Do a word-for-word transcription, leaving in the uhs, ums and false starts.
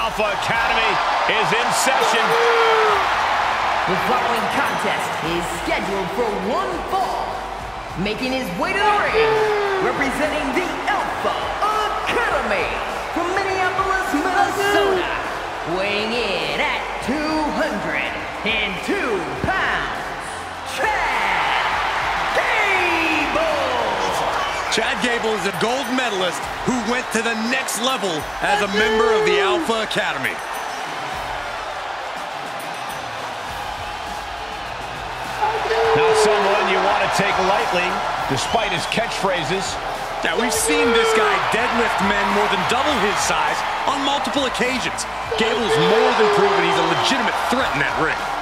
Alpha Academy is in session. The following contest is scheduled for one fall. Making his way to the ring, representing the Alpha Academy from Minneapolis, Minnesota, weighing in at two hundred two pounds, Chad Gable! Chad Gable is a gold medalist who went to the next level as a member of the Alpha Academy. Not someone you want to take lightly, despite his catchphrases. Yeah, we've seen this guy deadlift men more than double his size on multiple occasions. Gable's more than proven he's a legitimate threat in that ring.